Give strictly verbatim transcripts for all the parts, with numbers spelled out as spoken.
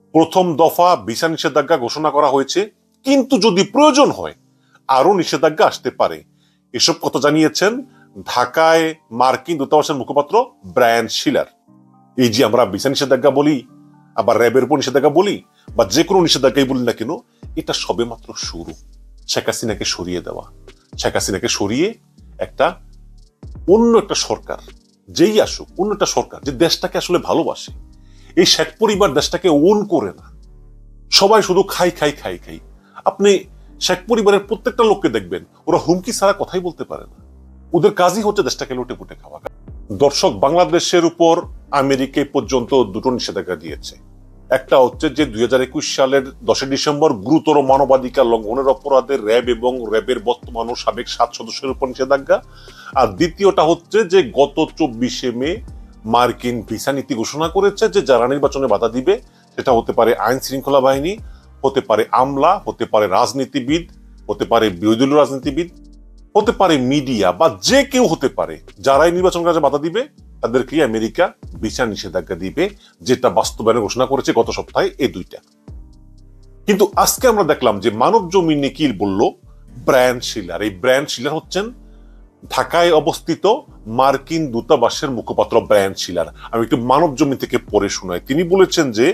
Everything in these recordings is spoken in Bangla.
প্রথম দফা ভিসা নিষেধাজ্ঞা ঘোষণা করা হয়েছে, কিন্তু যদি প্রয়োজন হয় আরো নিষেধাজ্ঞা আসতে পারে। এসব কথা জানিয়েছেন ঢাকায় মার্কিন দূতাবাসের মুখপাত্র ব্রায়ান শিলার। এই যে আমরা ভিসা নিষেধাজ্ঞা বলি, আবার র্যাবের উপর নিষেধাজ্ঞা বলি, বা যে কোনো নিষেধাজ্ঞাই বলি না কেন, এটা সবে মাত্র শুরু। শেখ হাসিনাকে সরিয়ে দেওয়া, শেখ হাসিনাকে সরিয়ে একটা অন্য একটা সরকার, যেই আসুক, অন্য একটা সরকার যে দেশটাকে আসলে ভালোবাসে। এই শেখ পরিবার দেশটাকে ওন করে না, সবাই শুধু খাই খাই খাই খাই। আপনি শেখ পরিবারের প্রত্যেকটা লোককে দেখবেন, ওরা হুমকি ছাড়া কথাই বলতে পারে না। ওদের কাজই হচ্ছে দেশটাকে লুটে পুটে খাওয়া। দর্শক, বাংলাদেশের উপর আমেরিকা পর্যন্ত দুটো নিষেধাজ্ঞা দিয়েছে। একটা হচ্ছে যে দুই হাজার একুশ সালের দশই ডিসেম্বর গুরুতর মানবাধিকার লঙ্ঘনের অপরাধে র্যাব এবং র্যাবের বর্তমান ও সাবেক সাত সদস্যের উপর নিষেধাজ্ঞা। আর দ্বিতীয়টা হচ্ছে যে গত চব্বিশে মে মার্কিন ভিসা নীতি ঘোষণা করেছে যে যারা নির্বাচনে বাধা দিবে, সেটা হতে পারে আইন শৃঙ্খলা বাহিনী, হতে পারে আমলা, হতে পারে রাজনীতিবিদ, হতে পারে বিরোধী দলীয় রাজনীতিবিদ, হতে পারে মিডিয়া, বা যে কেউ হতে পারে, যারাই নির্বাচন কাজে বাধা দিবে তাদেরকে আমেরিকা ভিসা নিষেধাজ্ঞা দিবে, যেটা বাস্তবায়নে ঘোষণা করেছে গত সপ্তাহে এই দুইটা। কিন্তু আজকে আমরা দেখলাম যে মানব জমিনে কি বলল ব্রায়ান শিলার। এই ব্রায়ান শিলার হচ্ছেন ঢাকায় অবস্থিত মার্কিন দূতাবাসের মুখপাত্র ব্রায়ান শিলার। আমি একটু মানব জমিন থেকে পড়ে শোনাই। তিনি বলেছেন যে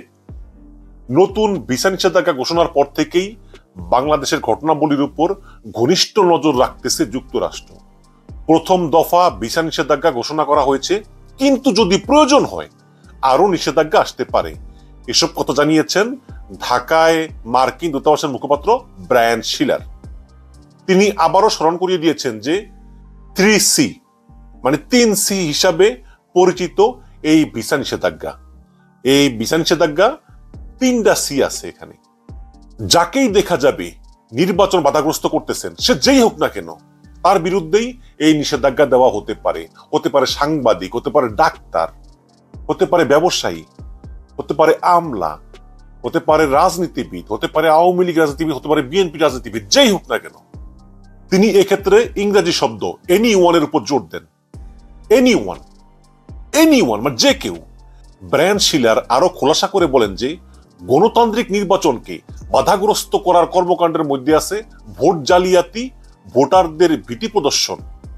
নতুন ভিসা নিষেধাজ্ঞা ঘোষণার পর থেকেই বাংলাদেশের ঘটনাবলীর উপর ঘনিষ্ঠ নজর রাখতেছে যুক্তরাষ্ট্র। প্রথম দফা ভিসা নিষেধাজ্ঞা ঘোষণা করা হয়েছে, কিন্তু যদি প্রয়োজন হয় আরো নিষেধাজ্ঞা আসতে পারে। এসব কথা জানিয়েছেন ঢাকায় মার্কিন দূতাবাসের মুখপাত্র ব্রায়ান শিলার। তিনি আবারও স্মরণ করিয়ে দিয়েছেন যে থ্রি সি মানে তিন সি হিসাবে পরিচিত এই ভিসা নিষেধাজ্ঞা। এই ভিসা নিষেধাজ্ঞা তিনটা সি আছে এখানে। যাকেই দেখা যাবে নির্বাচন বাধাগ্রস্ত করতেছেন, সে যেই হোক না কেন, তার বিরুদ্ধেই এই নিষেধাজ্ঞা দেওয়া হতে পারে। হতে পারে সাংবাদিক, হতে পারে ডাক্তার, হতে পারে ব্যবসায়ী, হতে পারে আমলা, হতে পারে রাজনীতিবিদ, হতে পারে আওয়ামী লীগ রাজনীতিবিদ, হতে পারে বিএনপি রাজনীতিবিদ, যেই হোক না কেন। তিনি এক্ষেত্রে ইংরেজি শব্দ এনি ওয়ানের উপর জোর দেন। এনি ওয়ান, এনি ওয়ান মানে যে কেউ। ব্রায়ান শিলার আরো খোলাসা করে বলেন যে গণতান্ত্রিক নির্বাচনকে বাধাগ্রস্ত করার কর্মকাণ্ডের মধ্যে আছে ভোট জালিয়াতি, ভোটারদের ভীতি প্রদর্শন,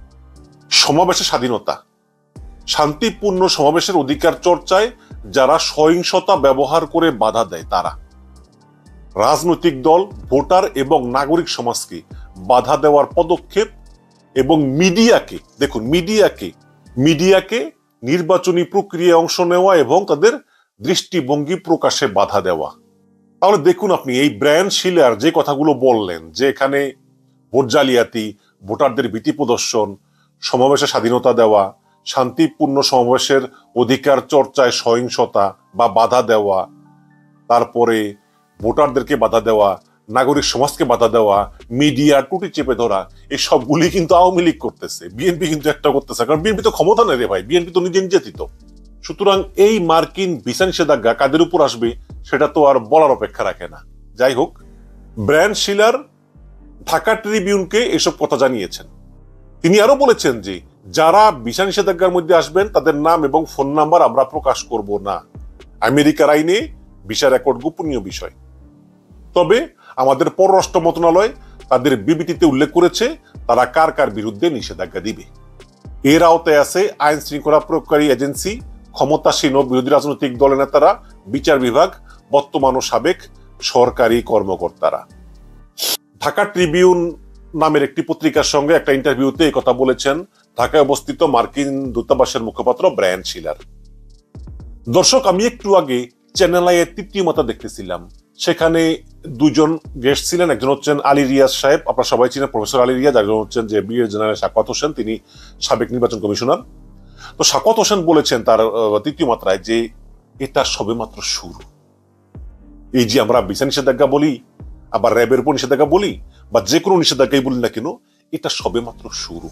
সমাবেশের স্বাধীনতা, শান্তিপূর্ণ সমাবেশের অধিকার চর্চায় যারা সহিংসতা ব্যবহার করে বাধা দেয় তারা, রাজনৈতিক দল, ভোটার এবং নাগরিক সমাজকে বাধা দেওয়ার পদক্ষেপ, এবং মিডিয়াকে, দেখুন মিডিয়াকে মিডিয়াকে নির্বাচনী প্রক্রিয়ায় অংশ নেওয়া এবং তাদের দৃষ্টিভঙ্গি প্রকাশে বাধা দেওয়া। তাহলে দেখুন আপনি এই ব্রায়ান শিলার যে কথাগুলো বললেন, যে এখানে ভোট জালিয়াতি, ভোটারদের ভীতি প্রদর্শন, সমাবেশের স্বাধীনতা দেওয়া, শান্তিপূর্ণ সমাবেশের অধিকার চর্চায় সহিংসতা বা বাধা দেওয়া, তারপরে ভোটারদেরকে বাধা দেওয়া, নাগরিক সমাজকে বাধা দেওয়া, মিডিয়া টুটি চেপে ধরা, এই সবগুলি কিন্তু আওয়ামী লীগ করতেছে। বিএনপি কিন্তু একটা করতেছে, কারণ বিএনপি তো ক্ষমতা নেই রে ভাই, বিএনপি তো নিজে নির্যাতিত। সুতরাং এই মার্কিন ভিসা নিষেধাজ্ঞা কাদের উপর আসবে সেটা তো আর বলার অপেক্ষা রাখে না। যাই হোক, ব্রায়ান শিলার ঢাকা ট্রিবিউনকে এসব কথা জানিয়েছেন। তিনি আরো বলেছেন যে যারা ভিসা নিষেধাজ্ঞার মধ্যে আসবেন তাদের নাম এবং ফোন নাম্বার আমরা প্রকাশ করব না। আমেরিকার আইনে ভিসা রেকর্ড গোপনীয় বিষয়। তবে আমাদের পররাষ্ট্র মন্ত্রণালয় তাদের বিবৃতিতে উল্লেখ করেছে তারা কার কার বিরুদ্ধে নিষেধাজ্ঞা দিবে। এর আওতায় আছে আইন শৃঙ্খলা প্রয়োগকারী এজেন্সি, ক্ষমতাসীন ও বিরোধী রাজনৈতিক দলের নেতারা, বিচার বিভাগ, বর্তমান ও সাবেক সরকারি কর্মকর্তারা। ঢাকা ট্রিবিউন নামের একটি পত্রিকার সঙ্গে একটা ইন্টারভিউতে এই কথা বলেছেন ঢাকায় অবস্থিত মার্কিন দূতাবাসের মুখপাত্র ব্রায়ান শিলার। দর্শক, আমি একটু আগে চ্যানেল আই এর তৃতীয় মাথা দেখতেছিলাম। সেখানে দুজন গেস্ট ছিলেন। একজন হচ্ছেন আলী রিয়াজ সাহেব, আপনারা সবাই চিনেন প্রফেসর আলী রিয়াজ। একজন হচ্ছেন যে ব্রিগেডিয়ার জেনারেল শাকওয়াত হোসেন, তিনি সাবেক নির্বাচন কমিশনার। তো শাকওয়াত হোসেন বলেছেন তার তৃতীয় মাত্রায় যে এটা সবেমাত্র শুরু। এই যে আমরা ভিসা নিষেধাজ্ঞা বলি, আবার র্যাবের উপর নিষেধাজ্ঞা বলি, বা যে কোনো নিষেধাজ্ঞাই বলি না কেন, এটা সবেমাত্র শুরু।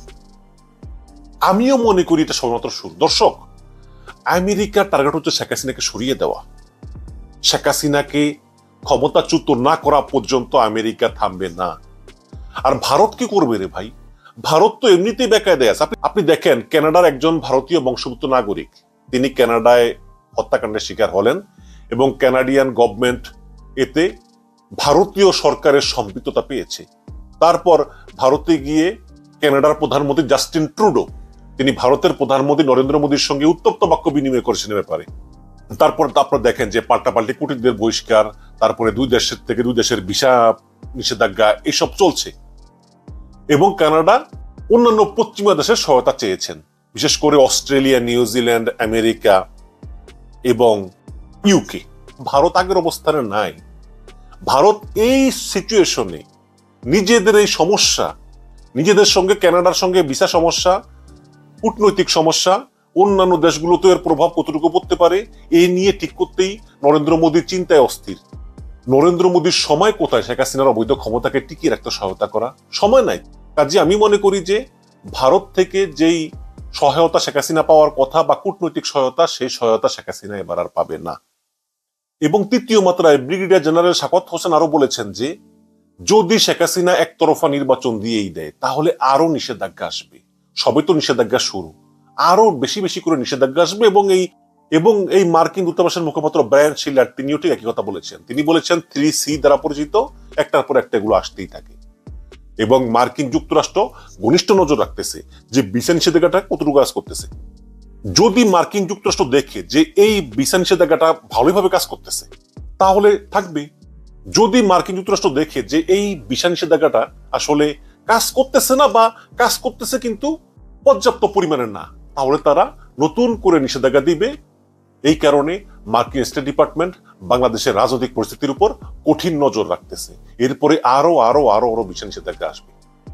আমিও মনে করি এটা সবেমাত্র শুরু। দর্শক, আমেরিকার টার্গেট হচ্ছে শেখ হাসিনাকে সরিয়ে দেওয়া। শেখ হাসিনাকে ক্ষমতাচ্যুত না করা পর্যন্ত আমেরিকা থামবে না। আর ভারত কি করবে রে ভাই? ভারত তো এমনিতেই বেকায়দায় আছে। আপনি আপনি দেখেন, কানাডার একজন ভারতীয় বংশোদ্ভূত নাগরিক, তিনি কানাডায় হত্যাকাণ্ডের শিকার হলেন এবং কানাডিয়ান গভর্নমেন্ট এতে ভারতীয় সরকারের সম্পৃক্ততা পেয়েছে। তারপর ভারতে গিয়ে কানাডার প্রধানমন্ত্রী জাস্টিন ট্রুডো তিনি ভারতের প্রধানমন্ত্রী নরেন্দ্র মোদীর সঙ্গে উত্তপ্ত বাক্য বিনিময় করেছেন ব্যাপারে। তারপর আপনারা দেখেন যে পাল্টাপাল্টি কূটনীতিদের বহিষ্কার, তারপরে দুই দেশের থেকে দুই দেশের ভিসা নিষেধাজ্ঞা এসব চলছে। এবং কানাডা অন্যান্য পশ্চিমা দেশের সহায়তা চেয়েছেন, বিশেষ করে অস্ট্রেলিয়া, নিউজিল্যান্ড, আমেরিকা এবং ইউকে। ভারত আগের অবস্থানে নাই। ভারত এই সিচুয়েশনে নিজেদের এই সমস্যা, নিজেদের সঙ্গে কানাডার সঙ্গে ভিসা সমস্যা, কূটনৈতিক সমস্যা, অন্যান্য দেশগুলোতে এর প্রভাব কতটুকু পড়তে পারে এই নিয়ে ঠিক করতেই নরেন্দ্র মোদীর চিন্তায় অস্থির। নরেন্দ্র মোদীর সময় কোথায় শেখ হাসিনার অবৈধ ক্ষমতাকে টিকিয়ে রাখতে সহায়তা করা? সময় নাই। কাজে আমি মনে করি যে ভারত থেকে যেই সহায়তা শেখ হাসিনা পাওয়ার কথা বা কূটনৈতিক সহায়তা, সেই সহায়তা শেখ হাসিনা এবার আর পাবে না। এবং তৃতীয় মাত্রায় ব্রিগেডিয়ার জেনারেল শাকওয়াত হোসেন আরো বলেছেন যে যদি শেখ হাসিনা একতরফা নির্বাচন দিয়েই দেয় তাহলে আরো নিষেধাজ্ঞা আসবে। সবে তো নিষেধাজ্ঞা শুরু, আরো বেশি বেশি করে নিষেধাজ্ঞা আসবে। এবং এই এবং এই মার্কিন দূতাবাসের মুখপাত্র ব্রায়ান শিলার তিনিও ঠিক একই কথা বলেছেন। তিনি বলেছেন থ্রি সি দ্বারা পরিচিত একটার পর একটা এগুলো আসতেই থাকে। এবং মার্কিন যুক্তরাষ্ট্র ঘনিষ্ঠ নজর রাখতেছে যে ভিসা নিষেধাজ্ঞাটা কতটুকু কাজ করতেছে। যদি মার্কিন যুক্তরাষ্ট্র দেখে যে এই ভিসা নিষেধাজ্ঞাটা ভালোভাবে কাজ করতেছে তাহলে থাকবে। যদি মার্কিন যুক্তরাষ্ট্র দেখে যে এই ভিসা নিষেধাজ্ঞাটা আসলে কাজ করতেছে না বা কাজ করতেছে কিন্তু পর্যাপ্ত পরিমাণে না, তাহলে তারা নতুন করে নিষেধাজ্ঞা দিবে। এই কারণে মার্কিন স্টেট ডিপার্টমেন্ট বাংলাদেশের রাজনৈতিক পরিস্থিতির উপর কঠিন নজর রাখতেছে। এরপরে আরো আরো আরো আরো ভিসা নিষেধাজ্ঞা আসবে।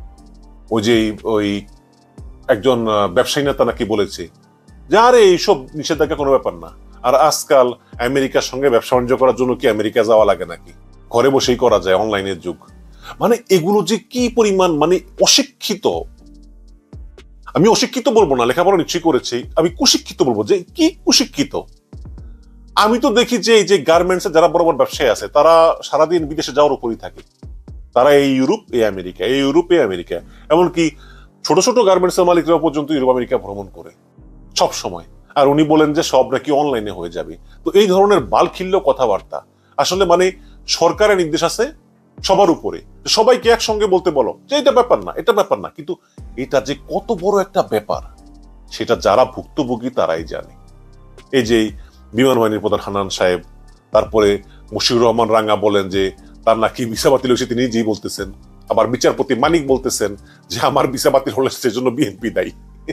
ওই যে ওই একজন ব্যবসায়ী নেতা নাকি বলেছে যে আরে এইসব নিষেধাজ্ঞা কোনো ব্যাপার না, আর আজকাল আমেরিকার সঙ্গে ব্যবসা বাণিজ্য করার জন্য কি আমেরিকা যাওয়া লাগে নাকি, ঘরে বসেই করা যায়, অনলাইনের যুগ। মানে এগুলো যে কি পরিমাণ মানে অশিক্ষিত, আমি অশিক্ষিত বলবো না, লেখাপড়া নিশ্চয়ই করেছি, আমি কুশিক্ষিত বলবো যে কি কুশিক্ষিত। আমি তো দেখি যে এই যে গার্মেন্টস এর যারা বড় বড় ব্যবসায়ী আছে তারা সারাদিন বিদেশে যাওয়ার উপরই থাকে। তারা এই ইউরোপ, এই আমেরিকা, এই ইউরোপ, এই আমেরিকা, এমনকি ছোট ছোট গার্মেন্টস এর মালিকরা পর্যন্ত ইউরোপ আমেরিকা ভ্রমণ করে সব সময়। আর উনি বলেন যে সব নাকি অনলাইনে হয়ে যাবে। তো এই ধরনের বালখিল্য কথাবার্তা আসলে মানে সরকারের নির্দেশ আছে সবার উপরে, সবাইকে একসঙ্গে বলতে বলো যে এটা ব্যাপার না, এটা ব্যাপার না, কিন্তু এটা যে কত বড় একটা ব্যাপার সেটা যারা ভুক্তভোগী তারাই জানে। এই যে বিমান বাহিনীর প্রধান হান্নান সাহেব, তারপরে মুশিউর রহমান রাঙ্গা বলেন যে তার নাকি ভিসা বাতিল হয়েছে, তিনি নিজেই বলতেছেন। আবার বিচারপতি মানিক বলতেছেন যে আমার ভিসা বাতিল হলে সেজন্য বিএনপি দায়ী।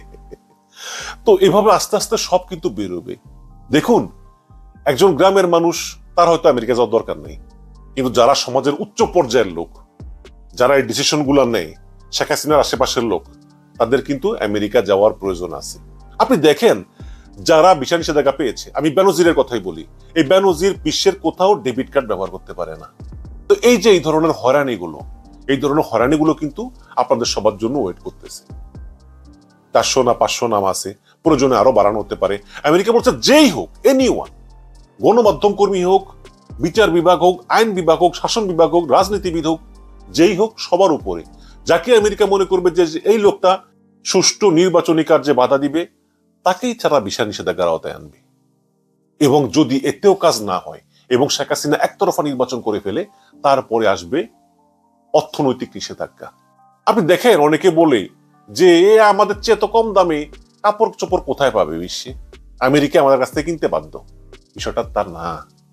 তো এভাবে আস্তে আস্তে সব কিন্তু বেরোবে। দেখুন, একজন গ্রামের মানুষ তার হয়তো আমেরিকা যাওয়ার দরকার নেই, কিন্তু যারা সমাজের উচ্চ পর্যায়ের লোক, যারা এই ডিসিশন গুলো নেয়, শেখ হাসিনার আশেপাশের লোক, তাদের কিন্তু আমেরিকা যাওয়ার প্রয়োজন আছে। আপনি দেখেন যারা ভিসা নিষেধাজ্ঞা পেয়েছে, আমি বেনজিরের কথাই বলি, এই বেনজির বিশ্বের কোথাও ডেবিট কার্ড ব্যবহার করতে পারে না। তো এই যে এই ধরনের হয়রানিগুলো, এই ধরনের হয়রানিগুলো কিন্তু আপনাদের সবার জন্য ওয়েট করতেছে। চারশো না পাঁচশো নাম আছে, প্রয়োজনে আরো বাড়ানো হতে পারে। আমেরিকা বলছে যেই হোক, এনি ওয়ান, গণমাধ্যম কর্মী হোক, বিচার বিভাগ হোক, আইন বিভাগ হোক, শাসন বিভাগ হোক, রাজনীতিবিদ হোক, যেই হোক, সবার উপরে যাকে আমেরিকা মনে করবে যে এই লোকটা সুষ্ঠু নির্বাচনী কার্যে বাধা দিবে তাকেই ছাড়া ভিসা নিষেধাজ্ঞার আওতায় আনবে। এবং যদি এতেও কাজ না হয় এবং শেখ হাসিনা একতরফা নির্বাচন করে ফেলে, তারপরে আসবে অর্থনৈতিক নিষেধাজ্ঞা। আপনি দেখেন অনেকে বলে যে আমাদের চেয়ে তো কম দামে কাপড় চোপড় কোথায় পাবে বিশ্বে, আমেরিকা আমাদের কাছ থেকে কিনতে বাধ্য। বিষয়টা তার না।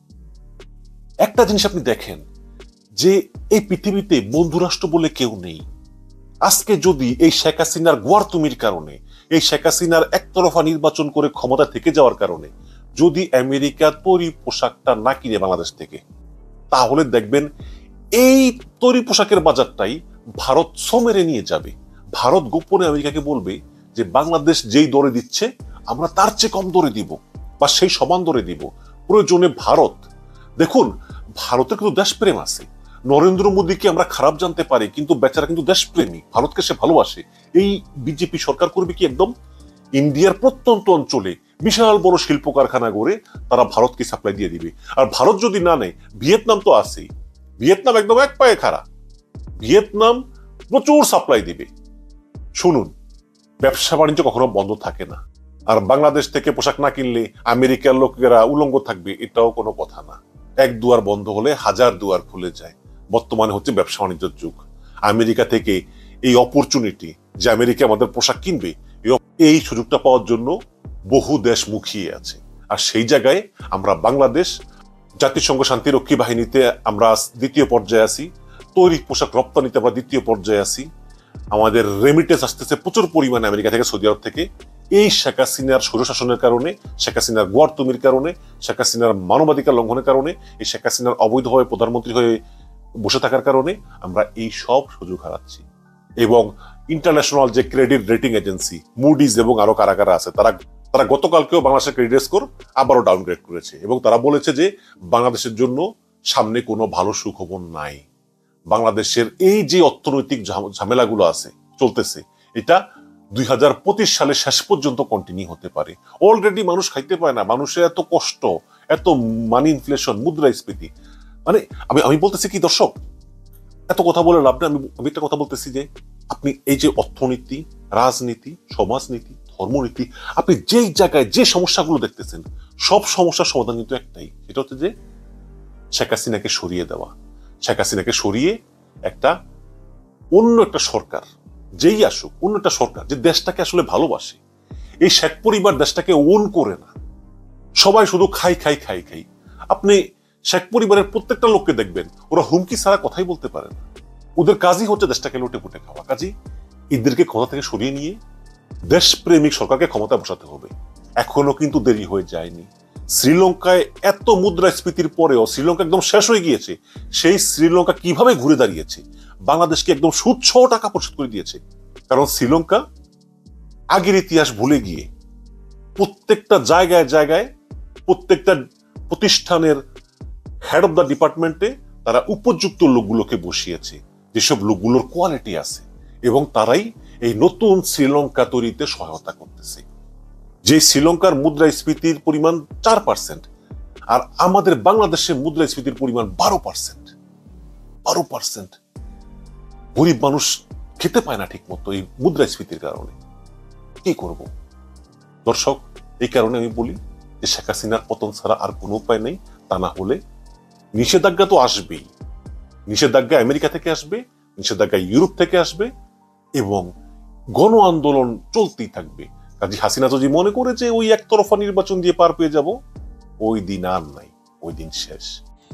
একটা জিনিস আপনি দেখেন যে এই পৃথিবীতে বন্ধুরাষ্ট্র বলে কেউ নেই। আজকে যদি এই শেখ হাসিনার গোয়ারতুমির কারণে, এই শেখ হাসিনার একতরফা নির্বাচন করে ক্ষমতা থেকে যাওয়ার কারণে যদি আমেরিকা তৈরি পোশাকটা না কিনে বাংলাদেশ থেকে, তাহলে দেখবেন এই তৈরি পোশাকের বাজারটাই ভারত সমেরে নিয়ে যাবে। ভারত গোপনে আমেরিকাকে বলবে যে বাংলাদেশ যেই দরে দিচ্ছে আমরা তার চেয়ে কম দরে দিব বা সেই সমান দরে দিব। প্রয়োজনে ভারত, দেখুন ভারতের কিন্তু দেশপ্রেম আছে। নরেন্দ্র মোদীকে আমরা খারাপ জানতে পারি, কিন্তু বেচারা কিন্তু দেশপ্রেমী, ভারতকে সে ভালোবাসে। এই বিজেপি সরকার করবে কি একদম ইন্ডিয়ার প্রত্যন্ত অঞ্চলে বিশাল বড় শিল্প কারখানা গড়ে তারা ভারতকে সাপ্লাই দিয়ে দিবে। আর ভারত যদি না নেয়, ভিয়েতনাম তো আছেই, ভিয়েতনাম একদম এক পায়ে খাড়া, ভিয়েতনাম প্রচুর সাপ্লাই দিবে। শুনুন, ব্যবসা বাণিজ্য কখনো বন্ধ থাকে না। আর বাংলাদেশ থেকে পোশাক না কিনলে আমেরিকার লোকেরা উলঙ্গ থাকবে, এটাও কোনো কথা না। এক দুয়ার বন্ধ হলে হাজার দুয়ার খুলে যায়। বর্তমানে হচ্ছে ব্যবসা বাণিজ্যের যুগ। আমেরিকা থেকে এই অপরচুনিটি যে আমেরিকা আমাদের পোশাক কিনবে, এই সুযোগটা পাওয়ার জন্য বহু দেশ মুখিয়ে আছে। আর সেই জায়গায় আমরা বাংলাদেশ জাতিসংঘ শান্তিরক্ষী বাহিনীতে আমরা দ্বিতীয় পর্যায়ে আছি, তৈরি পোশাক রপ্তানিতে আমরা দ্বিতীয় পর্যায়ে আছি। আমাদের রেমিটেন্স আসতেছে প্রচুর পরিমাণে আমেরিকা থেকে, সৌদি আরব থেকে। এই শেখ হাসিনার স্বৈরশাসনের কারণে, শেখ হাসিনার গোয়ার্তুমির কারণে, শেখ হাসিনার মানবাধিকার লঙ্ঘনের কারণে, এই শেখ হাসিনার অবৈধভাবে প্রধানমন্ত্রী হয়ে বসে থাকার কারণে আমরা এই সব সুযোগ হারাচ্ছি। এবং ইন্টারন্যাশনাল যে ক্রেডিট রেটিং এজেন্সি মুডিজ এবং আরো কারা কারা আছে, তারা তারা গতকালকেও বাংলাদেশের ক্রেডিট স্কোর আবারও ডাউনগ্রেড করেছে এবং তারা বলেছে যে বাংলাদেশের জন্য সামনে কোনো ভালো সুখবর নাই। বাংলাদেশের এই যে অর্থনৈতিক ঝামেলাগুলো আছে চলতেছে, এটা দুই হাজার পঁচিশ সালে শেষ পর্যন্ত কন্টিনিউ হতে পারে। অলরেডি মানুষ খাইতে পায় না, মানুষের এত কষ্ট, এত মানি ইনফ্লেশন, মুদ্রাস্ফীতি। মানে আমি আমি বলতেছি কি দর্শক, এত কথা বলে লাভ নেই। আমি আমি একটা কথা বলতেছি যে আপনি এই যে অর্থনীতি, রাজনীতি, সমাজনীতি, ধর্মনীতি, আপনি যেই জায়গায় যে সমস্যাগুলো দেখতেছেন, সব সমস্যার সমাধান কিন্তু একটাই, সেটা হচ্ছে যে শেখ হাসিনাকে সরিয়ে দেওয়া। শেখ হাসিনাকে সরিয়ে একটা অন্য একটা সরকার, যেই আসুক, অন্য একটা সরকার যে দেশটাকে আসলে ভালোবাসে। এই শেখ পরিবার দেশটাকে ওন করে না, সবাই শুধু খাই খাই খাই খাই। আপনি শেখ পরিবারের প্রত্যেকটা লোককে দেখবেন, ওরা হুমকি ছাড়া কথাই বলতে পারে না। ওদের কাজই হচ্ছে দেশটাকে লুটে পুটে খাওয়া। কাজী এদেরকে ক্ষমতা থেকে সরিয়ে নিয়ে দেশপ্রেমিক সরকারকে ক্ষমতা বসাতে হবে। এখনো কিন্তু দেরি হয়ে যায়নি। শ্রীলঙ্কায় এত মুদ্রাস্ফীতির পরেও শ্রীলঙ্কা একদম শেষ হয়ে গিয়েছে। সেই শ্রীলঙ্কা কিভাবে ঘুরে দাঁড়িয়েছে, বাংলাদেশকে একদম সুদ সহ টাকা পরিশোধ করে দিয়েছে। কারণ শ্রীলঙ্কা আগের ইতিহাস ভুলে গিয়ে প্রত্যেকটা জায়গায় জায়গায় প্রত্যেকটা প্রতিষ্ঠানের হেড অফ দ্য ডিপার্টমেন্টে তারা উপযুক্ত লোকগুলোকে বসিয়েছে, যেসব লোকগুলোর কোয়ালিটি আছে, এবং তারাই এই নতুন শ্রীলঙ্কা তৈরিতে সহায়তা করতেছে। যে শ্রীলঙ্কার মুদ্রাস্ফীতির পরিমাণ চার পার্সেন্ট, আর আমাদের বাংলাদেশের মুদ্রাস্ফীতির পরিমাণ বারো পার্সেন্ট। বারো পার্সেন্ট গরিব মানুষ খেতে পায় না ঠিক মতো এই মুদ্রাস্ফীতির কারণে। কি করব দর্শক? এই কারণে আমি বলি যে শেখ হাসিনার পতন ছাড়া আর কোনো উপায় নেই। তা না হলে নিষেধাজ্ঞা তো আসবেই। নিষেধাজ্ঞা আমেরিকা থেকে আসবে, নিষেধাজ্ঞা ইউরোপ থেকে আসবে, এবং গণ আন্দোলন চলতেই থাকবে। কাজী হাসিনা যদি মনে করে যে ওই একতরফা নির্বাচন দিয়ে পার পেয়ে যাব, ওই দিন আর নাই, ওই দিন শেষ।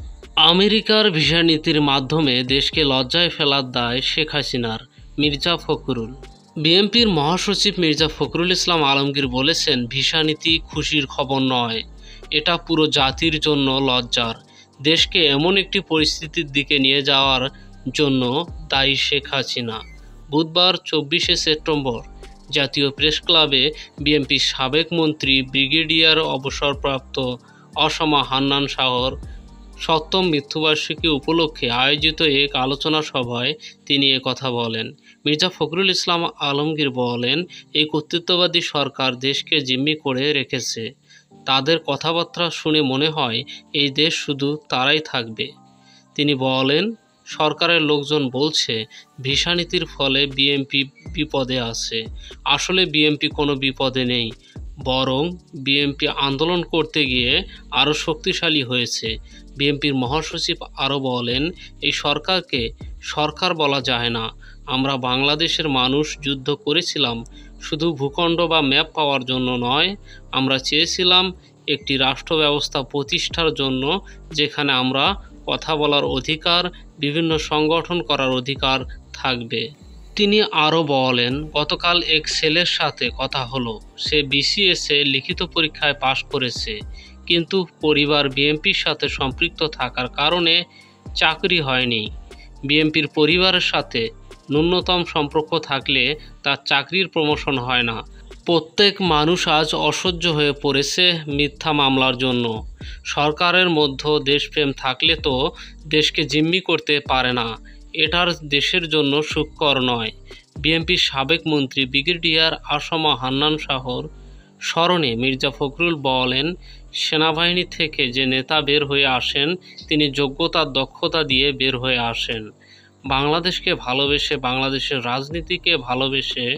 আমেরিকার ভিসা নীতির মাধ্যমে দেশকে লজ্জায় ফেলার দায় শেখ হাসিনার, মির্জা ফখরুল। বিএনপির মহাসচিব মির্জা ফখরুল ইসলাম আলমগীর বলেছেন, ভিসা নীতি খুশির খবর নয়, এটা পুরো জাতির জন্য লজ্জার। দেশকে এমন একটি পরিস্থিতির দিকে নিয়ে যাওয়ার জন্য দায়ী শেখ হাসিনা। বুধবার চব্বিশে সেপ্টেম্বর জাতীয় প্রেস ক্লাবে বিএনপির সাবেক মন্ত্রী ব্রিগেডিয়ার অবসরপ্রাপ্ত অসমা হান্নান শাহর সপ্তম মৃত্যুবার্ষিকী উপলক্ষে আয়োজিত এক আলোচনা সভায় তিনি একথা বলেন। মির্জা ফখরুল ইসলাম আলমগীর বলেন, এই কর্তৃত্ববাদী সরকার দেশকে জিম্মি করে রেখেছে। তাদের কথাবার্তা শুনে মনে হয় এই দেশ শুধু তারাই থাকবে। তিনি বলেন, সরকারের লোকজন বলছে ভিসা নীতির ফলে বিএনপি বিপদে আছে। আসলে বিএনপি কোনো বিপদে নেই, বরং বিএনপি আন্দোলন করতে গিয়ে আরও শক্তিশালী হয়েছে। বিএনপির মহাসচিব আরও বলেন, এই সরকারকে সরকার বলা যায় না। আমরা বাংলাদেশের মানুষ যুদ্ধ করেছিলাম শুধু ভূখণ্ড বা ম্যাপ পাওয়ার জন্য নয়, আমরা চেয়েছিলাম একটি রাষ্ট্র ব্যবস্থা প্রতিষ্ঠার জন্য যেখানে আমরা কথা বলার অধিকার, বিভিন্ন সংগঠন করার অধিকার থাকবে। তিনি আরও বলেন, গতকাল এক ছেলের সাথে কথা হলো, সে বিসিএসে লিখিত পরীক্ষায় পাশ করেছে, কিন্তু পরিবার বিএনপির সাথে সম্পৃক্ত থাকার কারণে চাকরি হয়নি। বিএনপির পরিবারের সাথে ন্যূনতম সম্পর্ক থাকলে তার চাকরির প্রমোশন হয় না। প্রত্যেক মানুষ আজ অসহ্য হয়ে পড়েছে মিথ্যা মামলার জন্য। সরকারের মধ্যে দেশপ্রেম থাকলে তো দেশকে জিম্মি করতে পারে না, এটার দেশের জন্য সুখকর নয়। বিএনপির সাবেক মন্ত্রী ব্রিগেডিয়ার অসমা হান্নান শাহর স্মরণে মির্জা ফখরুল বলেন, সেনাবাহিনী থেকে যে নেতা বের হয়ে আসেন তিনি যোগ্যতার দক্ষতা দিয়ে বের হয়ে আসেন। বাংলাদেশকে ভালোবেসে, বাংলাদেশের রাজনীতিকে ভালোবেসে,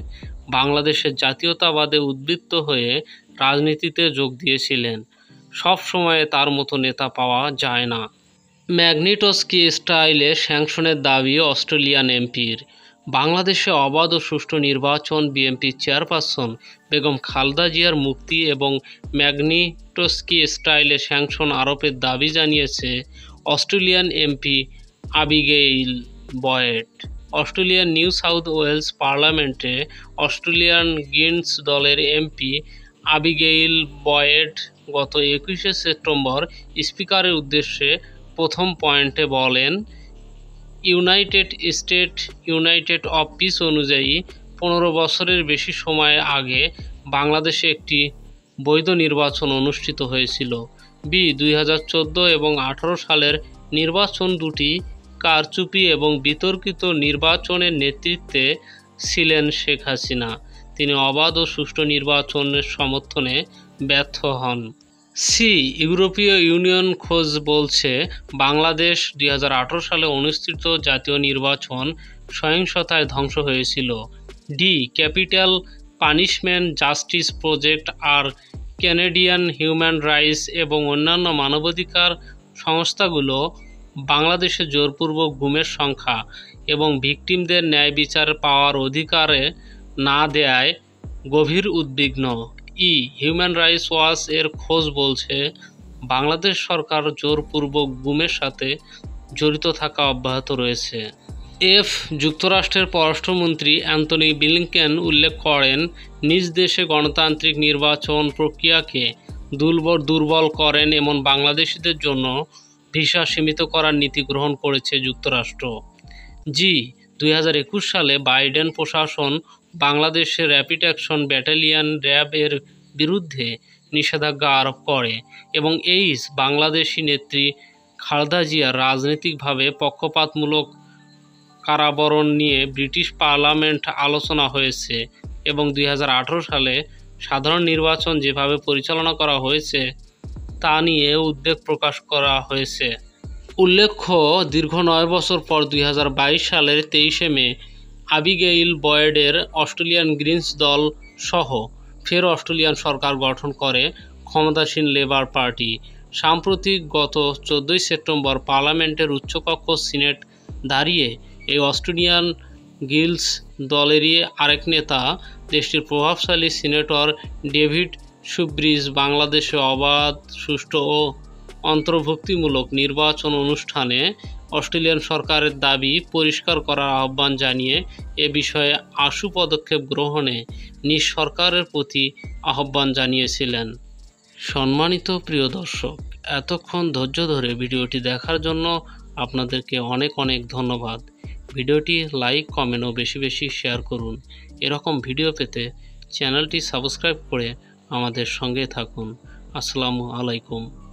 বাংলাদেশের জাতীয়তাবাদে উদ্বুদ্ধ হয়ে রাজনীতিতে যোগ দিয়েছিলেন। সব সময়ে তার মতো নেতা পাওয়া যায় না। ম্যাগনিটস্কি স্টাইলে স্যাংশনের দাবি অস্ট্রেলিয়ান এমপির। বাংলাদেশে অবাধ ও সুষ্ঠু নির্বাচন, বিএনপির চেয়ারপারসন বেগম খালেদা জিয়ার মুক্তি এবং ম্যাগনিটস্কি স্টাইলে স্যাংশন আরোপের দাবি জানিয়েছে অস্ট্রেলিয়ান এমপি আবিগেইল বয়েড। অস্ট্রেলিয়ার নিউ সাউথ ওয়েলস পার্লামেন্টে অস্ট্রেলিয়ান গ্রিনস দলের এমপি আবিগেইল বয়েড গত একুশে সেপ্টেম্বর স্পিকারের উদ্দেশ্যে প্রথম পয়েন্টে বলেন, United State United of Peace অনুযায়ী পনেরো বছরের বেশি সময় আগে বাংলাদেশে একটি বৈধ নির্বাচন অনুষ্ঠিত হয়েছিল। বি দুই হাজার চোদ্দো এবং আঠারো সালের নির্বাচন দুটি কারচুপি এবং বিতর্কিত নির্বাচনের নেতৃত্বে ছিলেন শেখ হাসিনা। তিনি অবাধ ও সুষ্ঠু নির্বাচনের সমর্থনে ব্যর্থ হন। সি ইউরোপীয় ইউনিয়ন খোঁজ বলছে বাংলাদেশ দুই হাজার আঠারো সালে অনুষ্ঠিত জাতীয় নির্বাচন সহিংসতায় ধ্বংস হয়েছিল। The capital punishment justice project আর ক্যানাডিয়ান হিউম্যান রাইটস এবং অন্যান্য মানবাধিকার সংস্থাগুলো বাংলাদেশে জোরপূর্বক গুমের সংখ্যা এবং ভিকটিমদের ন্যায় বিচার পাওয়ার অধিকারে না দেয়ায় গভীর উদ্বিগ্ন। ই হিউম্যান রাইটস ওয়াচ এর খোঁজ বলছে বাংলাদেশ সরকার জোরপূর্বক গুমের সাথে জড়িত থাকা অব্যাহত রয়েছে। এফ যুক্তরাষ্ট্রের পররাষ্ট্রমন্ত্রী অ্যান্টনি ব্লিংকেন উল্লেখ করেন, নিজ দেশে গণতান্ত্রিক নির্বাচন প্রক্রিয়াকে দুর্বল দুর্বল করেন এমন বাংলাদেশিদের জন্য ভিসা সীমিত করার নীতি গ্রহণ করেছে যুক্তরাষ্ট্র। জি দুই হাজার একুশ সালে বাইডেন প্রশাসন বাংলাদেশের র্যাপিড অ্যাকশন ব্যাটালিয়ন র্যাব এর বিরুদ্ধে নিষেধাজ্ঞা আরোপ করে এবং এইস বাংলাদেশি নেত্রী খালেদা জিয়ার রাজনৈতিকভাবে পক্ষপাতমূলক কারাবরণ নিয়ে ব্রিটিশ পার্লামেন্ট আলোচনা হয়েছে এবং দুই হাজার আঠারো সালে সাধারণ নির্বাচন যেভাবে পরিচালনা করা হয়েছে তা নিয়ে উদ্বেগ প্রকাশ করা হয়েছে। উল্লেখ্য, দীর্ঘ নয় বছর পর দুই হাজার বাইশ সালের তেইশে মে আবিগেইল বয়েডের অস্ট্রেলিয়ান গ্রিনস দল সহ ফের অস্ট্রেলিয়ান সরকার গঠন করে ক্ষমতাসীন লেবার পার্টি। সাম্প্রতিক গত চোদ্দোই সেপ্টেম্বর পার্লামেন্টের উচ্চকক্ষ সিনেট দাঁড়িয়ে এই অস্ট্রেলিয়ান গিলস দলেরই আরেক নেতা, দেশটির প্রভাবশালী সিনেটর ডেভিড সুব্রিজ বাংলাদেশে অবাধ, সুষ্ঠু ও অন্তর্ভুক্তিমূলক নির্বাচন অনুষ্ঠানে অস্ট্রেলিয়ান সরকারের দাবি পরিষ্কার করার আহ্বান জানিয়ে এ বিষয়ে আশু পদক্ষেপ গ্রহণে নিজ সরকারের প্রতি আহ্বান জানিয়েছিলেন। সম্মানিত প্রিয় দর্শক, এতক্ষণ ধৈর্য ধরে ভিডিওটি দেখার জন্য আপনাদেরকে অনেক অনেক ধন্যবাদ। ভিডিওটি লাইক, কমেন্ট ও বেশি বেশি শেয়ার করুন। এরকম ভিডিও পেতে চ্যানেলটি সাবস্ক্রাইব করে আমাদের সঙ্গে থাকুন। আসসালামু আলাইকুম।